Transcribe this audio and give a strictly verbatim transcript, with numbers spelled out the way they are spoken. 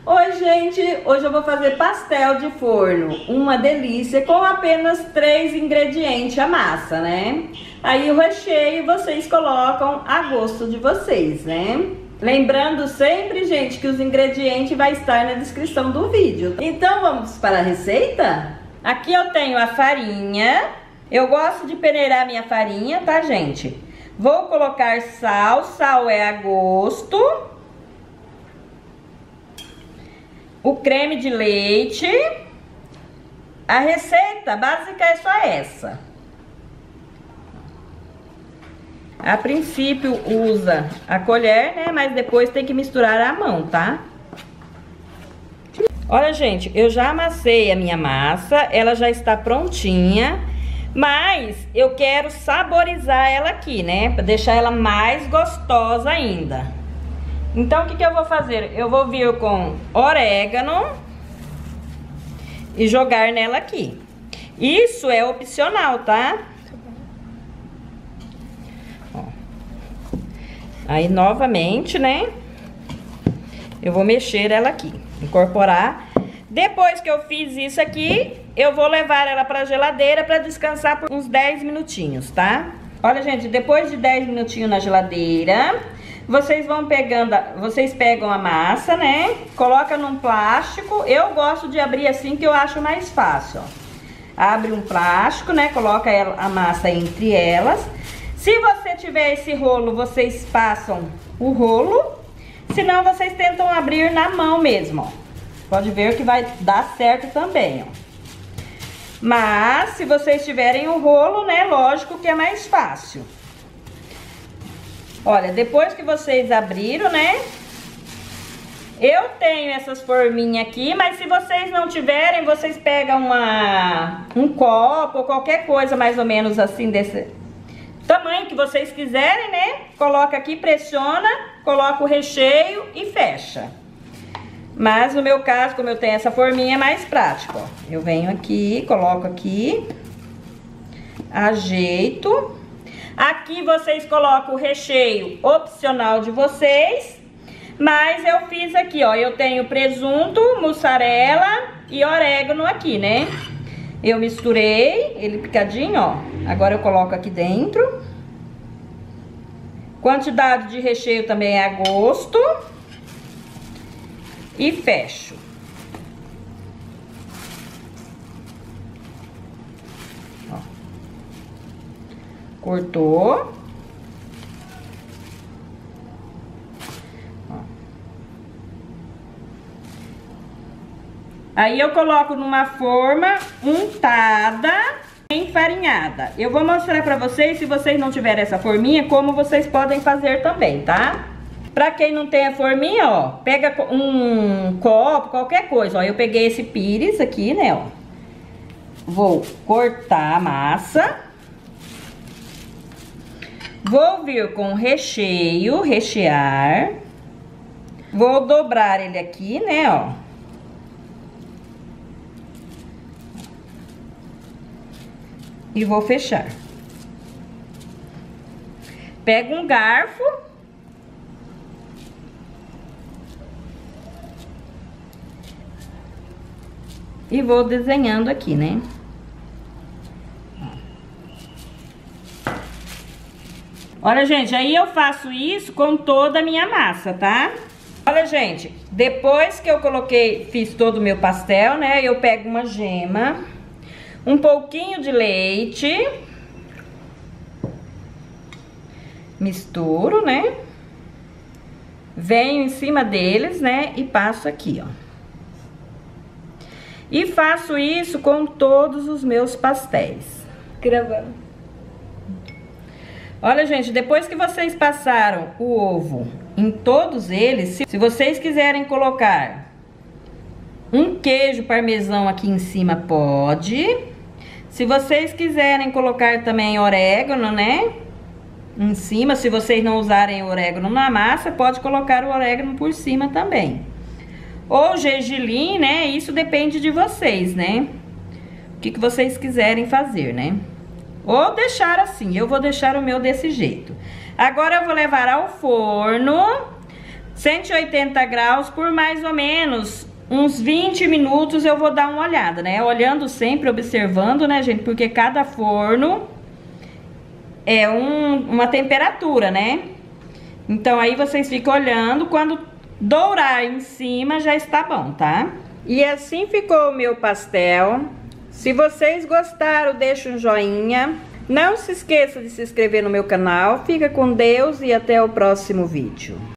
Oi gente, hoje eu vou fazer pastel de forno, uma delícia, com apenas três ingredientes a massa, né? Aí o recheio vocês colocam a gosto de vocês, né? Lembrando sempre, gente, que os ingredientes vai estar na descrição do vídeo. Então vamos para a receita? Aqui eu tenho a farinha, eu gosto de peneirar minha farinha, tá gente? Vou colocar sal, sal é a gosto. O creme de leite. A receita básica é só essa. A princípio usa a colher, né? Mas depois tem que misturar a mão, tá? Olha, gente, eu já amassei a minha massa, ela já está prontinha. Mas eu quero saborizar ela aqui, né? Pra deixar ela mais gostosa ainda. Então, o que que eu vou fazer? Eu vou vir com orégano e jogar nela aqui. Isso é opcional, tá? Ó. Aí, novamente, né? Eu vou mexer ela aqui, incorporar. Depois que eu fiz isso aqui, eu vou levar ela pra geladeira pra descansar por uns dez minutinhos, tá? Olha, gente, depois de dez minutinhos na geladeira, vocês vão pegando, vocês pegam a massa, né? Coloca num plástico. Eu gosto de abrir assim que eu acho mais fácil, ó. Abre um plástico, né? Coloca a massa entre elas. Se você tiver esse rolo, vocês passam o rolo. Senão, vocês tentam abrir na mão mesmo, ó. Pode ver que vai dar certo também, ó. Mas, se vocês tiverem o rolo, né? Lógico que é mais fácil. Olha, depois que vocês abriram, né? Eu tenho essas forminhas aqui, mas se vocês não tiverem, vocês pegam uma, um copo ou qualquer coisa mais ou menos assim, desse tamanho que vocês quiserem, né? Coloca aqui, pressiona, coloca o recheio e fecha. Mas no meu caso, como eu tenho essa forminha, é mais prático, ó. Eu venho aqui, coloco aqui, ajeito. Aqui vocês colocam o recheio opcional de vocês. Mas eu fiz aqui, ó, eu tenho presunto, mussarela e orégano aqui, né? Eu misturei ele picadinho, ó. Agora eu coloco aqui dentro. Quantidade de recheio também é a gosto. E fecho. Ó. Cortou. Ó. Aí eu coloco numa forma untada, enfarinhada. Eu vou mostrar pra vocês, se vocês não tiverem essa forminha, como vocês podem fazer também, tá? Pra quem não tem a forminha, ó, pega um copo, qualquer coisa, ó. Eu peguei esse pires aqui, né, ó. Vou cortar a massa. Vou vir com recheio, rechear. Vou dobrar ele aqui, né, ó. E vou fechar. Pego um garfo. E vou desenhando aqui, né? Olha, gente, aí eu faço isso com toda a minha massa, tá? Olha, gente, depois que eu coloquei, fiz todo o meu pastel, né? Eu pego uma gema, um pouquinho de leite, misturo, né? Venho em cima deles, né? E passo aqui, ó. E faço isso com todos os meus pastéis. Gravando. Olha, gente, depois que vocês passaram o ovo em todos eles, se vocês quiserem colocar um queijo parmesão aqui em cima, pode. Se vocês quiserem colocar também orégano, né? Em cima, se vocês não usarem orégano na massa, pode colocar o orégano por cima também. Ou gergelim, né? Isso depende de vocês, né? O que que vocês quiserem fazer, né? Ou deixar assim. Eu vou deixar o meu desse jeito. Agora eu vou levar ao forno cento e oitenta graus por mais ou menos uns vinte minutos. Eu vou dar uma olhada, né? Olhando sempre, observando, né, gente? Porque cada forno é um, uma temperatura, né? Então aí vocês ficam olhando, quando dourar em cima já está bom, tá? E assim ficou o meu pastel. Se vocês gostaram, deixa um joinha. Não se esqueça de se inscrever no meu canal. Fica com Deus e até o próximo vídeo.